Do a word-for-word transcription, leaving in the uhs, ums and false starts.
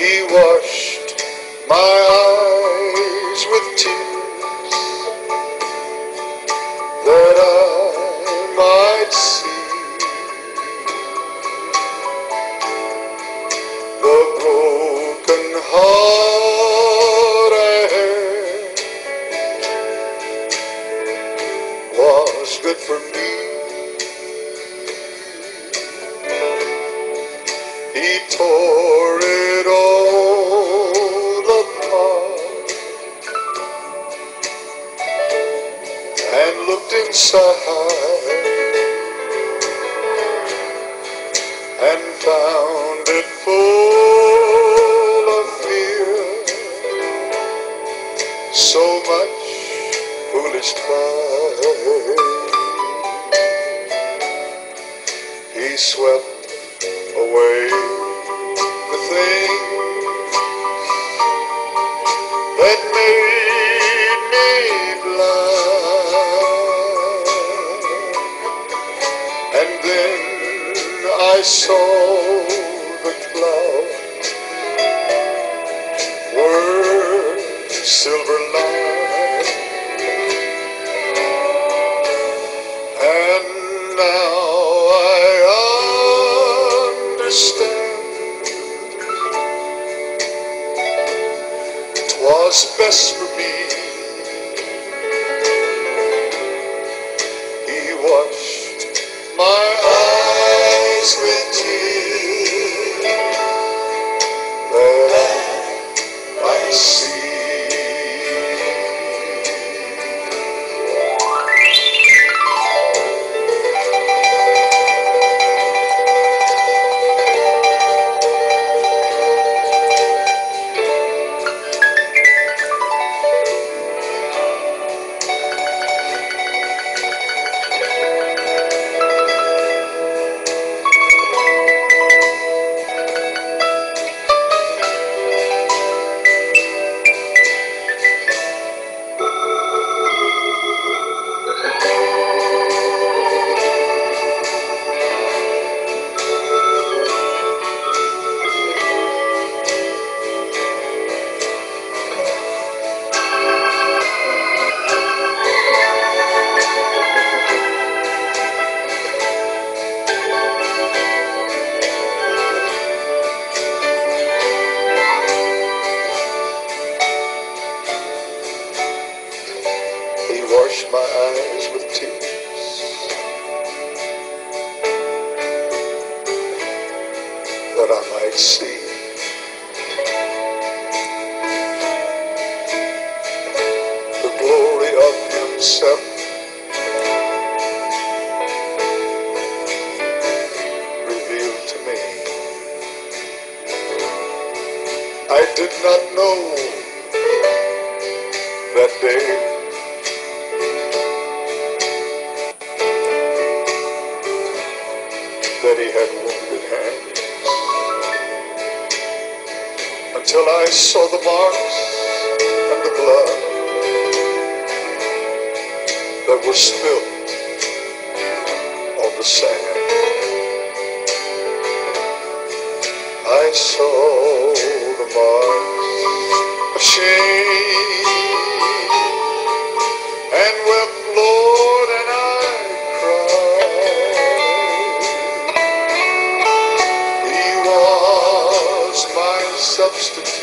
He washed my eyes with tears that I might see the broken heart I had was good for me. He tore it all apart and looked inside and found it full of fear, so much foolish pride. He swept away the thing that made me blind, and then I saw the clouds were silver lined, and now I understand 'twas best for me. He washed my eyes with tears that I might see wash my eyes with tears that I might see the glory of himself revealed to me. I did not know that day that he had wounded hands until I saw the marks and the blood that were spilled on the sand. I saw the marks of shame and wept, Lord, and I cried. He was my substitute.